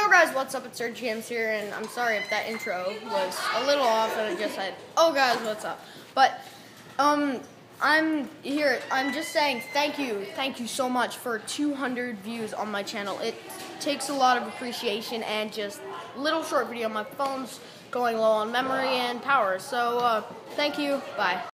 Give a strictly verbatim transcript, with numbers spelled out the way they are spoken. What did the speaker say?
Yo guys, what's up? It's Serge James here, and I'm sorry if that intro was a little off and I just said, oh guys, what's up? But, um, I'm here, I'm just saying thank you, thank you so much for two hundred views on my channel. It takes a lot of appreciation and just a little short video. My phone's going low on memory and power, so, uh, thank you, bye.